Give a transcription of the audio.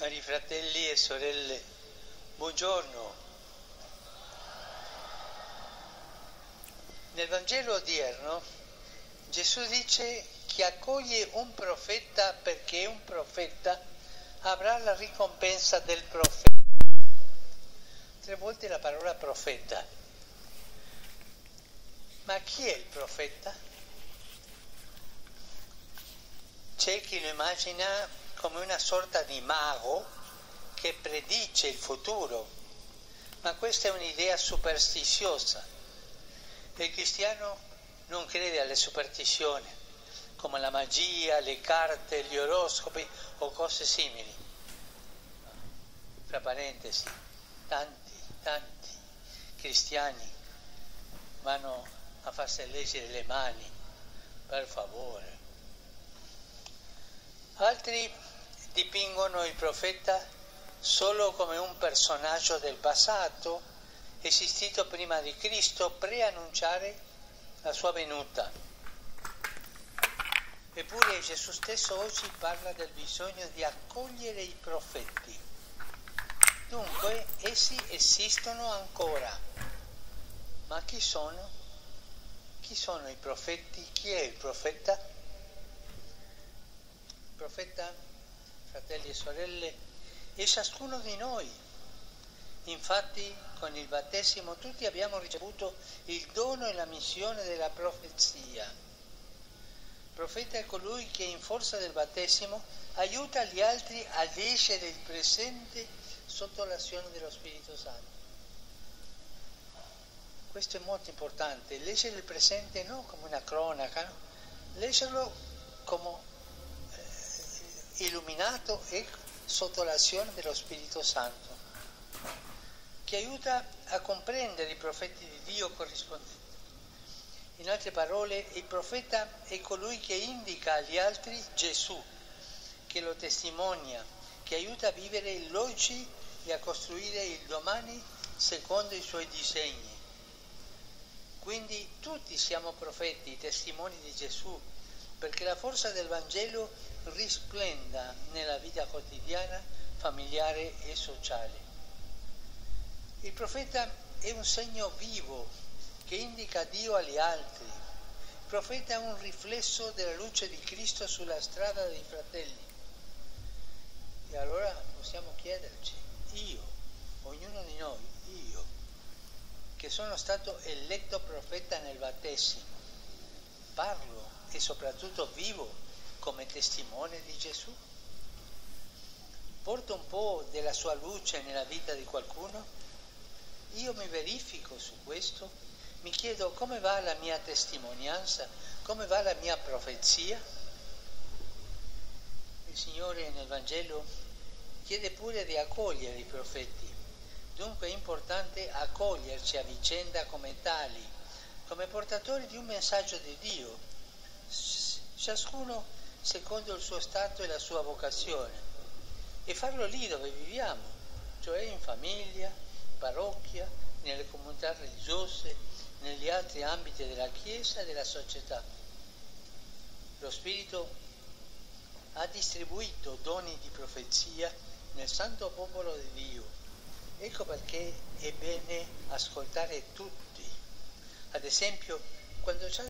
Cari fratelli e sorelle, buongiorno. Nel Vangelo odierno Gesù dice: chi accoglie un profeta perché è un profeta avrà la ricompensa del profeta. 3 volte la parola profeta. Ma chi è il profeta? C'è chi lo immagina come una sorta di mago che predice il futuro, ma questa è un'idea superstiziosa. Il cristiano non crede alle superstizioni, come la magia, le carte, gli oroscopi o cose simili. Tra parentesi, tanti cristiani vanno a farsi leggere le mani, per favore. Altri dipingono il profeta solo come un personaggio del passato, esistito prima di Cristo, preannunciare la sua venuta. Eppure Gesù stesso oggi parla del bisogno di accogliere i profeti. Dunque, essi esistono ancora. Ma chi sono? Chi sono i profeti? Chi è il profeta? Il profeta, fratelli e sorelle, è ciascuno di noi. Infatti, con il battesimo tutti abbiamo ricevuto il dono e la missione della profezia. Il profeta è colui che in forza del battesimo aiuta gli altri a leggere il presente sotto l'azione dello Spirito Santo. Questo è molto importante, leggere il presente non come una cronaca, no? Leggerlo come illuminato e sotto l'azione dello Spirito Santo, che aiuta a comprendere i profeti di Dio corrispondenti. In altre parole, il profeta è colui che indica agli altri Gesù, che lo testimonia, che aiuta a vivere l'oggi e a costruire il domani secondo i suoi disegni. Quindi tutti siamo profeti, testimoni di Gesù, perché la forza del Vangelo risplenda nella vita quotidiana, familiare e sociale. Il profeta è un segno vivo che indica Dio agli altri. Il profeta è un riflesso della luce di Cristo sulla strada dei fratelli. E allora possiamo chiederci, ognuno di noi, che sono stato eletto profeta nel battesimo, parlo e soprattutto vivo come testimone di Gesù? Porto un po' della sua luce nella vita di qualcuno? Io mi verifico su questo, mi chiedo come va la mia testimonianza, come va la mia profezia. Il Signore nel Vangelo chiede pure di accogliere i profeti, dunque è importante accoglierci a vicenda come tali, come portatori di un messaggio di Dio, ciascuno secondo il suo stato e la sua vocazione, e farlo lì dove viviamo, cioè in famiglia, parrocchia, nelle comunità religiose, negli altri ambiti della Chiesa e della società. Lo Spirito ha distribuito doni di profezia nel santo popolo di Dio. Ecco perché è bene ascoltare tutti. Ad esempio, quando già